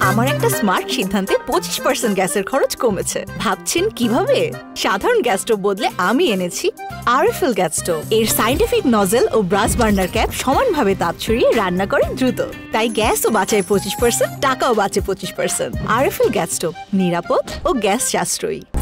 আমার একটা স্মার্ট সিদ্ধান্তে 25% গ্যাসের খরচ কমেছে। ভাবছেন কিভাবে? সাধারণ গ্যাস স্টোভ বদলে আমি এনেছি আরএফএল গ্যাস স্টোভ। এর সাইন্টিফিক নজল ও ব্রাস বার্নার ক্যাপ সমানভাবে তাপ ছড়িয়ে রান্না করে দ্রুত। তাই গ্যাসও বাঁচায় 25%, টাকাও বাঁচে 25%। আরএফএল গ্যাস স্টোভ, নিরাপদ ও গ্যাস সাশ্রয়ী।